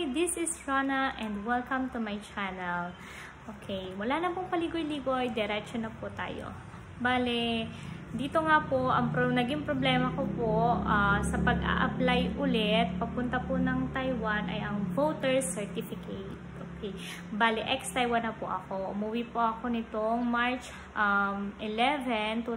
this is Rana and welcome to my channel. Okay, wala na pong paligoy-ligoy, diretso na po tayo. Bale, dito nga po, naging problema ko po sa pag-a-apply ulit, papunta po ng Taiwan ay ang voter certificate. Okay, bale, ex-Taiwan na po ako. Umuwi po ako nitong March 11,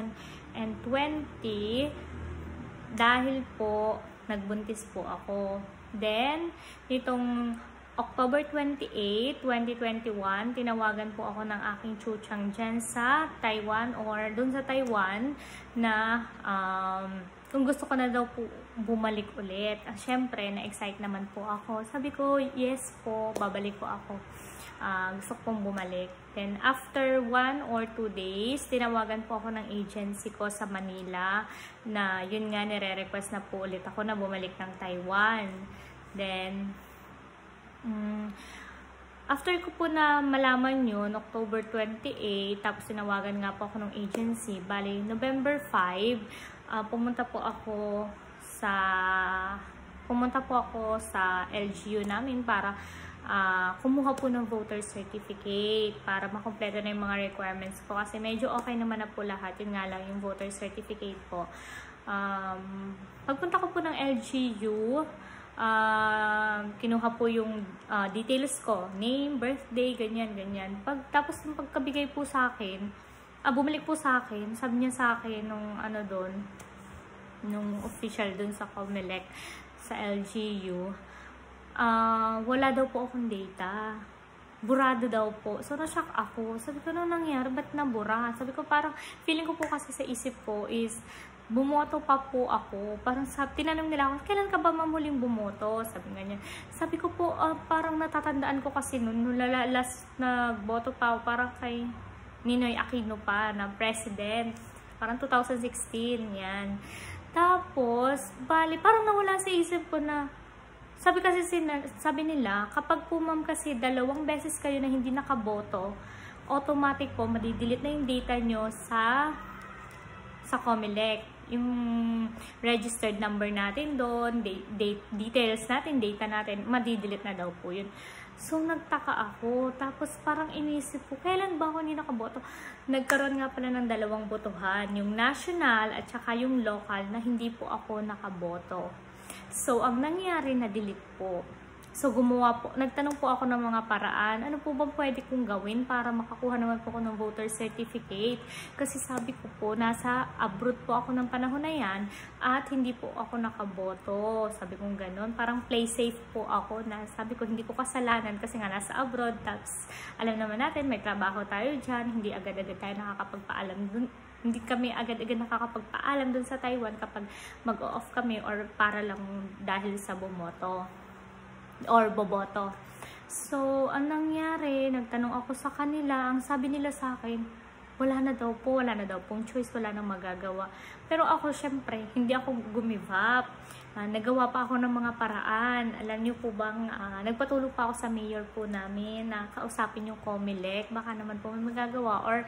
2020 dahil po nagbuntis po ako. Then, nitong October 28, 2021, tinawagan po ako ng aking chuchang dyan sa Taiwan or dun sa Taiwan na kung gusto ko na daw po bumalik ulit. Siyempre, na-excite naman po ako. Sabi ko, yes po, babalik po ako. Gusto kong bumalik. Then, after 1 or 2 days, tinawagan po ako ng agency ko sa Manila na yun nga, nire-request na po ulit ako na bumalik ng Taiwan. Then, after ko po na malaman yun, October 28, tapos tinawagan nga po ako ng agency, bali, November 5, pumunta po ako sa LGU namin para kumuha po ng voter certificate para makompleto na yung mga requirements ko kasi medyo okay naman na po lahat, yun nga lang yung voter certificate po. Pagpunta ko po ng LGU, kinuha po yung details ko, name, birthday, ganyan. Tapos yung pagkabigay po sa akin, bumalik po sa akin, sabi niya sa akin nung official dun sa COMELEC sa LGU, wala daw po akong data. Burado daw po. So, na-shock ako. Sabi ko, ano nangyari? Ba't nabura? Sabi ko, parang, feeling ko po kasi sa isip ko is, bumoto pa po ako. Parang, tinanong nila ako, kailan ka ba mamuling bumoto? Sabi nga niya. Sabi ko po, parang natatandaan ko kasi nung last na boto pa ako, parang kay Ninoy Aquino pa, na president. Parang 2016, yan. Tapos, bali, parang nawala sa isip ko na, sabi nila, kapag po ma'am kasi 2 beses kayo na hindi nakaboto, automatic po, madidelete na yung data nyo sa COMELEC. Yung registered number natin doon, details natin, data natin, madidelete na daw po yun. So, nagtaka ako. Tapos, parang inisip ko, kailan ba ako hindi nakaboto? Nagkaroon nga pala ng 2 botohan. Yung national at saka yung local na hindi po ako nakaboto. So, ang nangyari, na-delete po. So, nagtanong po ako ng mga paraan. Ano po ba pwede kong gawin para makakuha naman po ako ng voter certificate? Kasi sabi ko po, nasa abroad po ako ng panahon na yan at hindi po ako nakaboto. Sabi kong ganun. Parang play safe po ako na sabi ko, hindi ko kasalanan kasi nga nasa abroad. Tapos, alam naman natin, may trabaho tayo dyan. Hindi agad-agad tayo nakakapagpaalam dun. Hindi kami agad-agad nakakapagpaalam dun sa Taiwan kapag mag-off kami or para lang dahil sa bumoto or boboto. So, ang nangyari, nagtanong ako sa kanila, ang sabi nila sa akin, wala na daw pong choice, wala nang magagawa. Pero ako, syempre, hindi ako gumive up. Nagawa pa ako ng mga paraan. Alam niyo po bang, nagpatulog pa ako sa mayor po namin na kausapin yung COMELEC. Baka naman po may magagawa or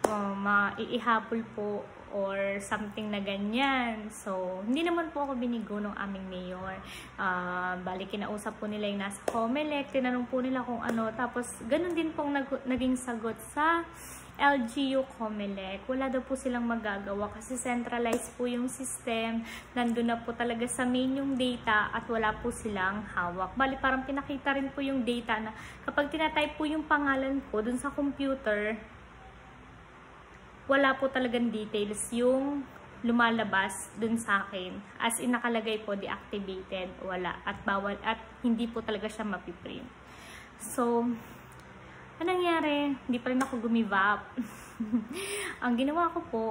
maiihabol po or something na ganyan. So, hindi naman po ako binigo ng aming mayor. Bali, kinausap po nila yung nasa COMELEC. Tinanong po nila kung ano. Tapos, ganun din pong naging sagot sa LGU COMELEC. Wala daw po silang magagawa kasi centralized po yung system. Nandun na po talaga sa main yung data at wala po silang hawak. Bali, parang pinakita rin po yung data na kapag tinatype po yung pangalan ko dun sa computer, wala po talagang details yung lumalabas dun sa akin. As in, nakalagay po deactivated, wala. At bawal, at hindi po talaga siya mapiprint. So, anong nangyari? Hindi pa rin ako gumive up. Ang ginawa ko po,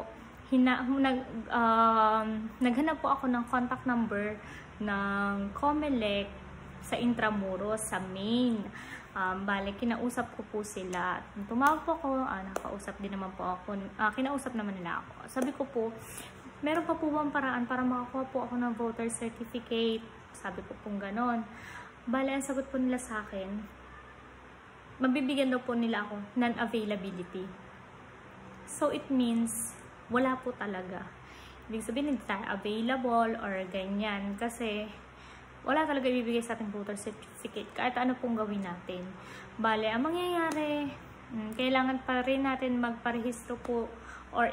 naghanap po ako ng contact number ng COMELEC sa Intramuros, sa main. Bale, kinausap ko po sila. Tumawag po ako, nakausap din naman po ako. Kinausap naman nila ako. Sabi ko po, meron pa po bang paraan para makakuha po ako ng voter certificate? Sabi ko pong ganon. Bale, ang sagot po nila sa akin, mabibigyan daw po nila ako non-availability. So, it means, wala po talaga. Ibig sabihin, hindi tayo available or ganyan. Kasi, wala talaga ibibigay sa ating voter certificate kahit ano pong gawin natin. Bale, ang mangyayari, kailangan pa rin natin magparehistro po or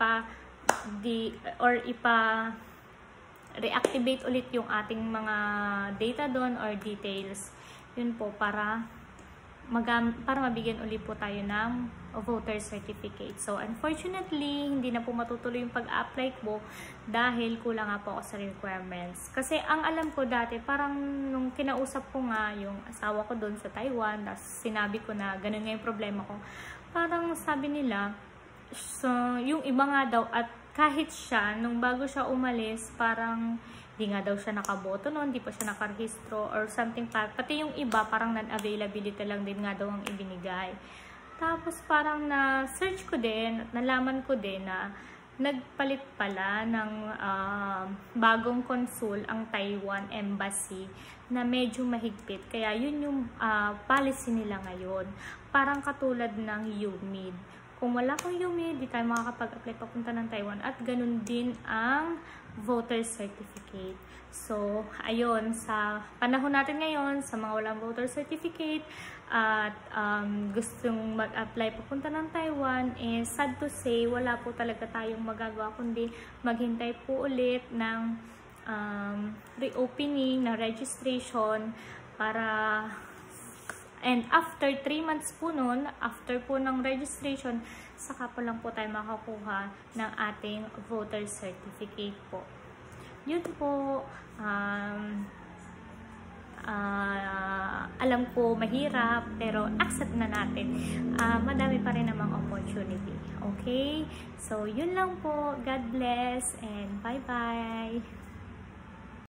reactivate ulit yung ating mga data doon or details. Yun po, para mabigyan ulit po tayo ng voter certificate. So, unfortunately, hindi na po matutuloy yung pag-apply ko dahil kulang nga po ako sa requirements. Kasi ang alam ko dati, parang nung kinausap ko nga yung asawa ko doon sa Taiwan, tapos sinabi ko na ganun nga yung problema ko, parang sabi nila, so, yung iba nga daw, at kahit siya, nung bago siya umalis, parang di nga daw siya nakaboto noon, di pa siya nakarehistro or something pa. Pati yung iba, parang non-availability lang din nga daw ang ibinigay. Tapos parang na-search ko din at nalaman ko din na nagpalit pala ng bagong consul ang Taiwan Embassy na medyo mahigpit. Kaya yun yung policy nila ngayon. Parang katulad ng UMID. Kung wala kang UMID, di tayo makakapag-apply papunta ng Taiwan. At ganun din ang voter certificate. So, ayun, sa panahon natin ngayon, sa mga walang voter certificate at gustong mag-apply papunta ng Taiwan, sad to say, wala po talaga tayong magagawa kundi maghintay po ulit ng reopening, ng registration para. And after 3 months po nun, after po ng registration, saka po lang po tayo makakuha ng ating voter certificate po. Yun po, alam ko mahirap, pero accept na natin. Madami pa rin namang opportunity. Okay? So, yun lang po. God bless and bye-bye!